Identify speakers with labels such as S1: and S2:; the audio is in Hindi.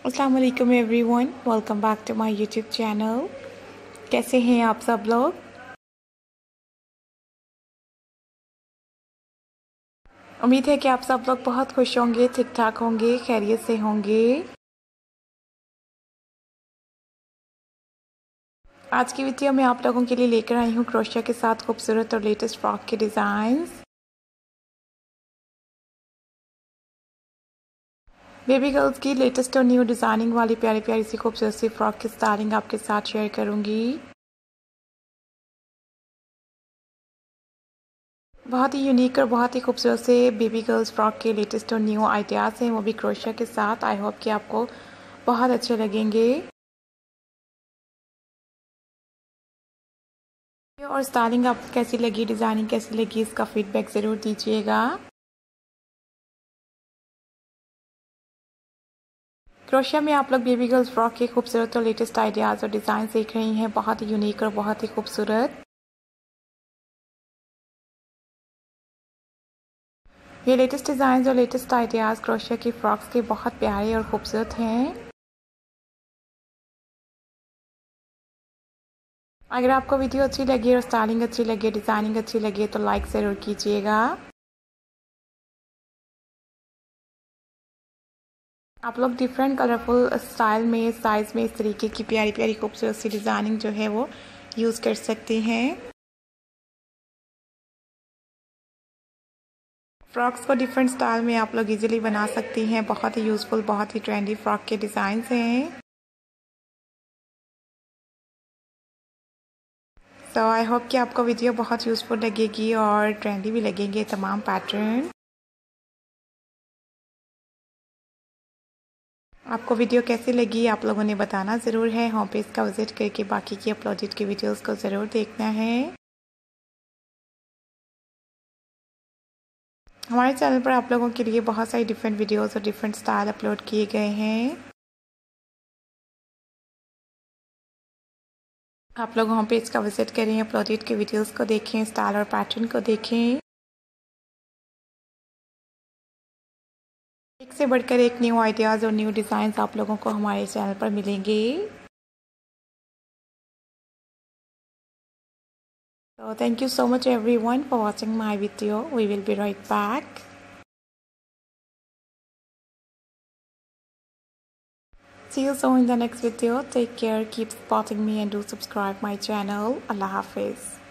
S1: अस्सलाम वालेकुम everyone, welcome back to my YouTube channel. कैसे हैं आप सब लोग? उम्मीद है कि आप सब लोग बहुत खुश होंगे, ठीक ठाक होंगे, खैरियत से होंगे। आज की वीडियो में आप लोगों के लिए लेकर आई हूँ क्रोशिया के साथ खूबसूरत और लेटेस्ट फ्रॉक के डिज़ाइंस। बेबी गर्ल्स की लेटेस्ट और न्यू डिज़ाइनिंग वाली प्यारी प्यारी सी खूबसूरत सी फ्रॉक की स्टाइलिंग आपके साथ शेयर करूँगी। बहुत ही यूनिक और बहुत ही खूबसूरत से बेबी गर्ल्स फ्रॉक के लेटेस्ट और न्यू आइडियाज़ हैं, वो भी क्रोशिया के साथ। आई होप कि आपको बहुत अच्छे लगेंगे। और स्टाइलिंग आपको कैसी लगी, डिज़ाइनिंग कैसी लगी, इसका फीडबैक ज़रूर दीजिएगा। क्रोशिया में आप लोग बेबी गर्ल्स फ्रॉक के खूबसूरत और लेटेस्ट आइडियाज़ और डिज़ाइन देख रही हैं, बहुत ही यूनिक और बहुत ही खूबसूरत। ये लेटेस्ट डिज़ाइन और लेटेस्ट आइडियाज़ क्रोशिया की फ्रॉक्स के बहुत प्यारे और खूबसूरत हैं। अगर आपको वीडियो अच्छी लगी और स्टाइलिंग अच्छी लगी, डिज़ाइनिंग अच्छी लगी तो लाइक ज़रूर कीजिएगा। आप लोग डिफरेंट कलरफुल स्टाइल में, साइज़ में इस तरीके की प्यारी प्यारी खूबसूरत सी डिज़ाइनिंग जो है वो यूज़ कर सकते हैं। फ्रॉक्स को डिफरेंट स्टाइल में आप लोग इजीली बना सकती हैं। बहुत ही यूज़फुल, बहुत ही ट्रेंडी फ्रॉक के डिज़ाइंस हैं। तो आई होप कि आपको वीडियो बहुत यूज़फुल लगेगी और ट्रेंडी भी लगेंगे तमाम पैटर्न। आपको वीडियो कैसी लगी आप लोगों ने बताना ज़रूर है। होम पेज का विज़िट करके बाकी की अपलोडेड की वीडियोस को ज़रूर देखना है। हमारे चैनल पर आप लोगों के लिए बहुत सारी डिफरेंट वीडियोस और डिफरेंट स्टाइल अपलोड किए गए हैं। आप लोग होम पेज का विज़िट करें, अपलोडेड के वीडियोस को देखें, स्टाइल और पैटर्न को देखें। एक से बढ़कर एक न्यू आइडियाज़ और न्यू डिज़ाइंस आप लोगों को हमारे चैनल पर मिलेंगे। So thank you so much everyone for watching my video. We will be right back. See you soon in the next video. Take care, keep supporting me and do subscribe my channel. Allah Hafiz.